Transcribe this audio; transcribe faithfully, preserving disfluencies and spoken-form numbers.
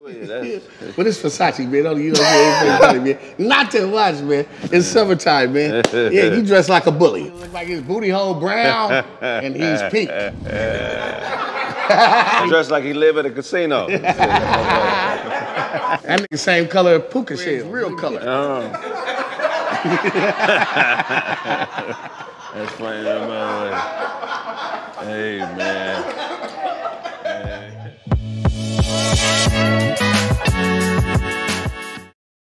Yeah, but it's Versace, man. Don't you know everything, man? Not too much, man. It's summertime, man. Yeah, you dress like a bully. You look like his booty hole brown and he's pink. He dressed like he live at a casino. That nigga same color as puka shell, real color. Oh. That's funny, man. Hey, man. Hey.